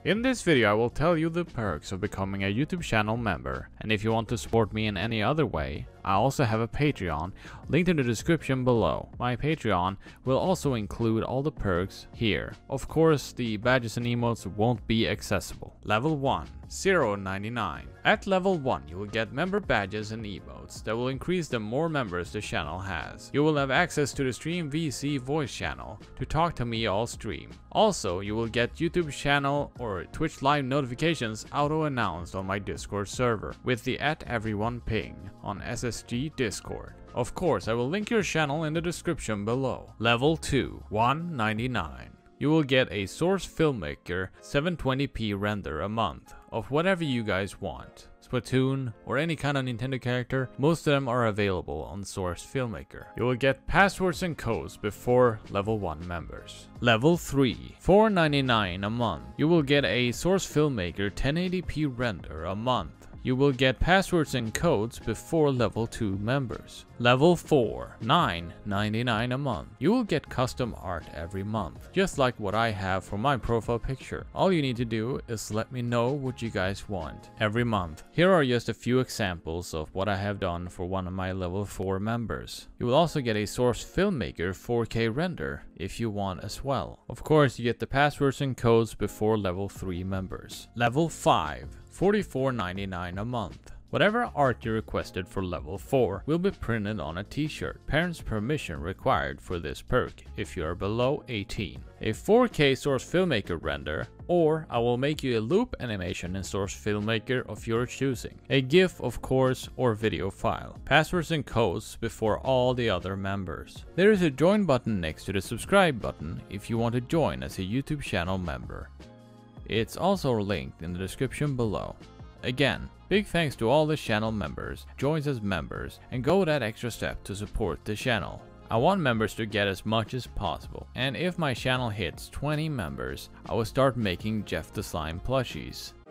In this video I will tell you the perks of becoming a YouTube channel member, and if you want to support me in any other way, I also have a Patreon, linked in the description below. My Patreon will also include all the perks here. Of course, the badges and emotes won't be accessible. Level 1, $0.99. At level 1 you will get member badges and emotes that will increase the more members the channel has. You will have access to the Stream VC voice channel to talk to me all stream. Also, you will get YouTube channel or Twitch live notifications auto-announced on my Discord server with the @everyone ping on SSG Discord. Of course, I will link your channel in the description below. Level 2, $1.99. You will get a Source Filmmaker 720p render a month of whatever you guys want. Splatoon or any kind of Nintendo character, most of them are available on Source Filmmaker. You will get passwords and codes before level 1 members. Level 3, $4.99 a month. You will get a Source Filmmaker 1080p render a month. You will get passwords and codes before level 2 members. Level 4, $9.99 a month. You will get custom art every month, just like what I have for my profile picture. All you need to do is let me know what you guys want every month. Here are just a few examples of what I have done for one of my level 4 members. You will also get a Source Filmmaker 4K render if you want as well. Of course, you get the passwords and codes before level 3 members. Level 5, $44.99 a month. Whatever art you requested for level 4 will be printed on a t-shirt. Parents' permission required for this perk if you are below 18. A 4K Source Filmmaker render, or I will make you a loop animation in Source Filmmaker of your choosing. A GIF of course, or video file. Passwords and codes before all the other members. There is a join button next to the subscribe button if you want to join as a YouTube channel member. It's also linked in the description below. Again, big thanks to all the channel members, joins as members, and go that extra step to support the channel. I want members to get as much as possible, and if my channel hits 20 members, I will start making Jeff the Slime plushies.